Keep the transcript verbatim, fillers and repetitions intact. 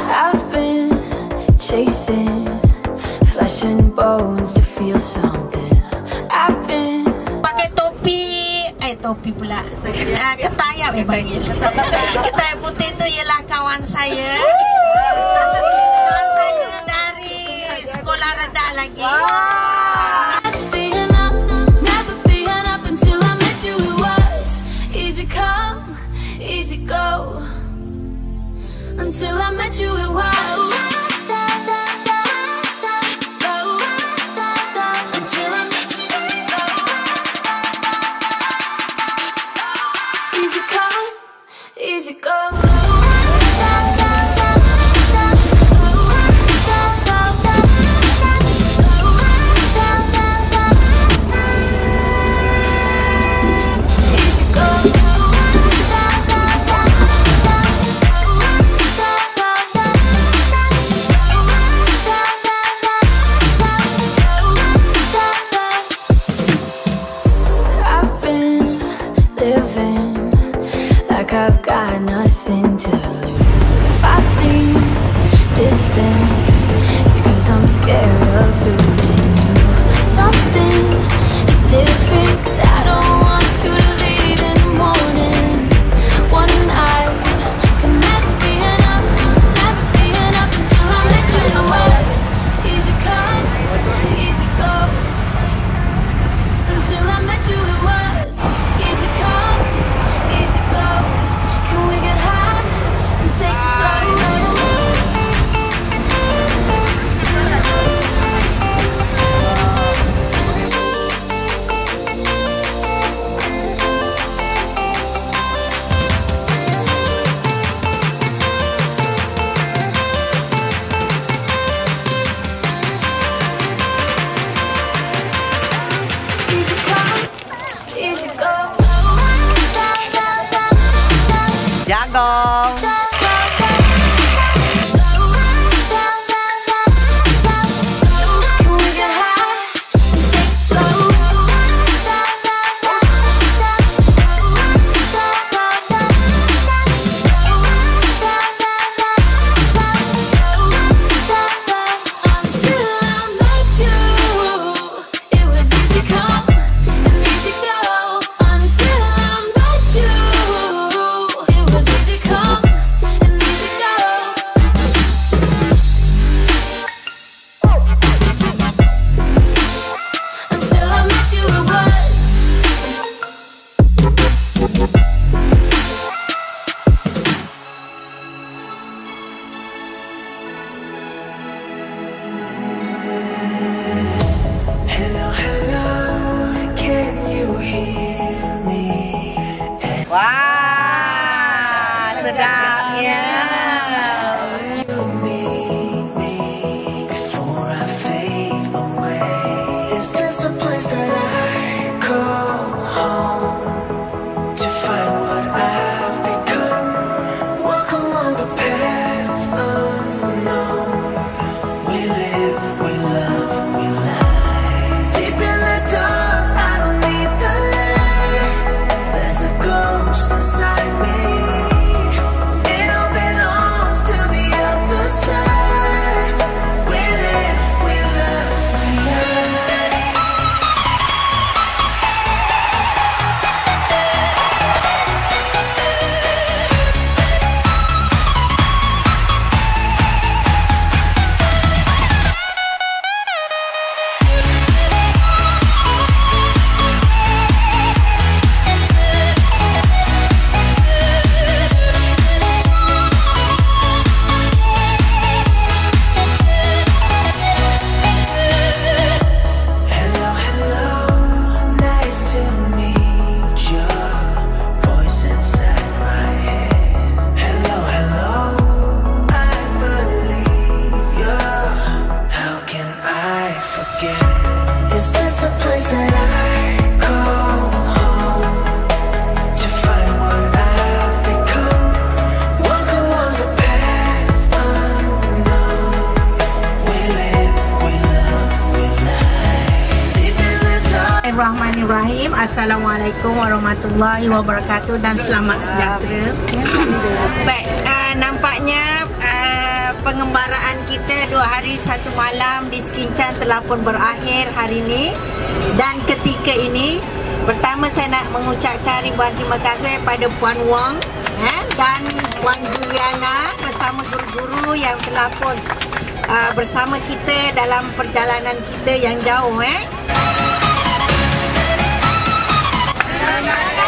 I've been chasing flesh and bones to feel something. I've been pakai topi, eh topi pula. Uh, ketayap eh panggil. Ketayap putih tu ialah kawan saya. Kawan saya dari sekolah rendah lagi. never being up, never being up until I met you. It was easy come, easy go. Until I met you, it was. Until I met you, easy come, easy go. I've got nothing to lose. If I seem distant, it's cause I'm scared of losing you. Something is different, cause I don't want you to leave in the morning. One night can never be enough, never be enough until I met you. It was easy come, easy go. Until I met you, it was easy come, easy go. Can we get high and take it slow? Easy come, easy go. Jagung. Can we get high and take it slow? Until I met you, it was easy come and easy go. Until I met you, it was easy come and easy go. Until I met you, it was. Hello, hello, can you hear me? Wah, sedapnya. You need me before I fade away. Is this a place that I call home to find what I've become? Walk along the path unknown. We live, we love, we lie. Deep in the dark, I don't need the light. There's a ghost inside me. It all belongs to the other side. We live, we love, we lie. Hello, hello, nice to meet you. Voice inside my head. Hello, hello, I believe you. How can I forget? Is this a place that I call home to find what I've become? Walk along the path unknown. We live, we love, we lie. Deep in the dark. Bismillahirrahmanirrahim. Assalamualaikum warahmatullahi wabarakatuh dan selamat sejahtera. Baik, uh, nampaknya uh, pengembaraan kita dua hari satu malam di Sekinchan telah pun berakhir hari ini. Dan ketika ini, pertama saya nak mengucapkan ribuan terima kasih pada Puan Wong eh, dan Puan Juliana bersama guru-guru yang telah pun uh, bersama kita dalam perjalanan kita yang jauh. Eh.